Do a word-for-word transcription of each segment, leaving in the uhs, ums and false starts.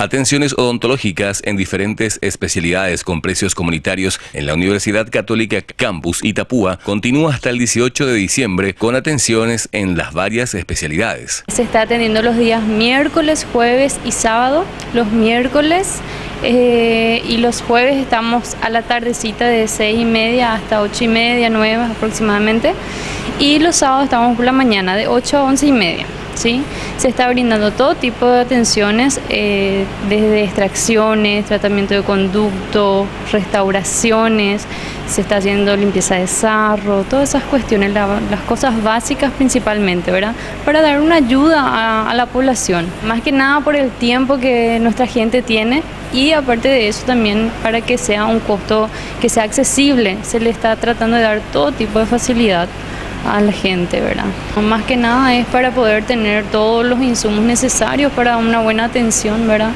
Atenciones odontológicas en diferentes especialidades con precios comunitarios en la Universidad Católica Campus Itapúa continúa hasta el dieciocho de diciembre con atenciones en las varias especialidades. Se está atendiendo los días miércoles, jueves y sábado. Los miércoles eh, y los jueves estamos a la tardecita de seis y media hasta ocho y media, nueve aproximadamente. Y los sábados estamos por la mañana de ocho a once y media. ¿Sí? Se está brindando todo tipo de atenciones, eh, desde extracciones, tratamiento de conducto, restauraciones, se está haciendo limpieza de sarro, todas esas cuestiones, la, las cosas básicas principalmente, ¿verdad? Para dar una ayuda a, a la población, más que nada por el tiempo que nuestra gente tiene y aparte de eso también para que sea un costo que sea accesible, se le está tratando de dar todo tipo de facilidad a la gente, ¿verdad? Más que nada es para poder tener todos los insumos necesarios para una buena atención, ¿verdad?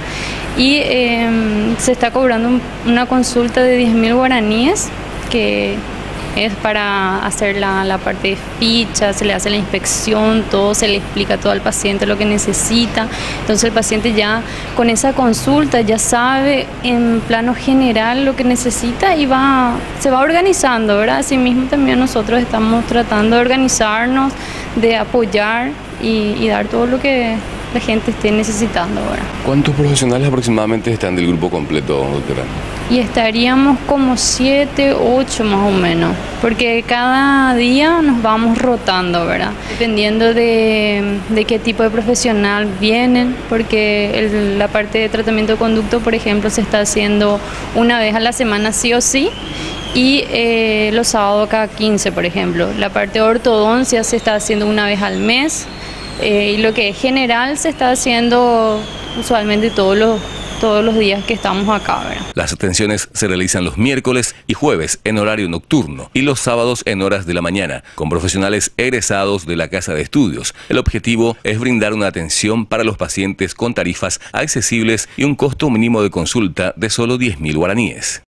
Y eh, se está cobrando una consulta de diez mil guaraníes, que es para hacer la, la parte de ficha, se le hace la inspección, todo, se le explica todo al paciente lo que necesita. Entonces el paciente ya con esa consulta ya sabe en plano general lo que necesita y va, se va organizando, ¿verdad? Asimismo también nosotros estamos tratando de organizarnos, de apoyar y, y dar todo lo que la gente esté necesitando ahora. ¿Cuántos profesionales aproximadamente están del grupo completo, doctora? Y estaríamos como siete, ocho más o menos, porque cada día nos vamos rotando, ¿verdad? Dependiendo de, de qué tipo de profesional vienen, porque el, la parte de tratamiento de conducto, por ejemplo, se está haciendo una vez a la semana sí o sí, y eh, los sábados cada quince, por ejemplo. La parte de ortodoncia se está haciendo una vez al mes, eh, y lo que es general se está haciendo usualmente todos los todos los días que estamos acá, ¿verdad? Las atenciones se realizan los miércoles y jueves en horario nocturno y los sábados en horas de la mañana, con profesionales egresados de la Casa de Estudios. El objetivo es brindar una atención para los pacientes con tarifas accesibles y un costo mínimo de consulta de solo diez mil guaraníes.